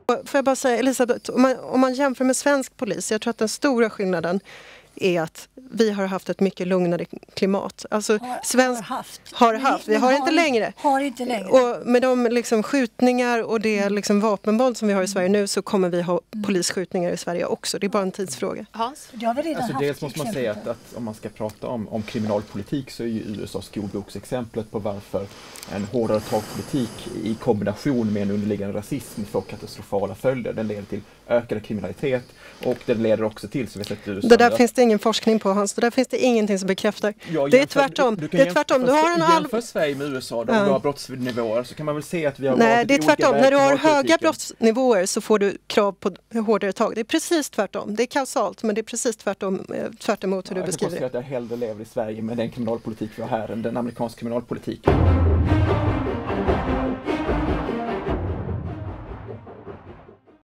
Får jag bara säga, Elisabeth, om man jämför med svensk polis, jag tror att den stora skillnaden är att vi har haft ett mycket lugnare klimat. Alltså har haft. Vi har inte längre. Och med de liksom skjutningar och det liksom vapenvåld som vi har i Sverige nu, så kommer vi ha polisskjutningar i Sverige också. Det är bara en tidsfråga. Hans? Dels måste man säga att om man ska prata om kriminalpolitik, så är ju USA skolboksexemplet på varför en hårdare tagpolitik i kombination med en underliggande rasism får katastrofala följder. Den leder till ökad kriminalitet och den leder också till, så vi sett USA. Det där finns det ingen forskning på, Hans. Det där finns det ingenting som bekräftar. Det är tvärtom. Det är tvärtom. Du har en jämför Sverige med USA, där du har brottsnivåer, så kan man väl se att vi har... Nej, det är tvärtom. När du har höga brottsnivåer så får du krav på hårdare tag. Det är precis tvärtom. Det är kausalt, men det är precis tvärtom emot hur du beskriver det. Jag att jag hellre lever i Sverige med den kriminalpolitik vi har här än den amerikanska kriminalpolitiken.